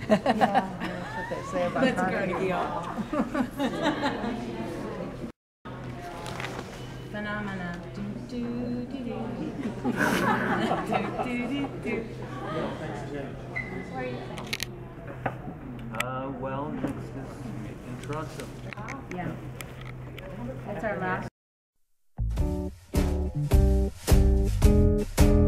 Yeah, that's what they say about Carnegie Hall. Phenomena. Do, do, do, do. Do, do, do, do. What are you saying? Well, next is in Toronto. Yeah. That's our last.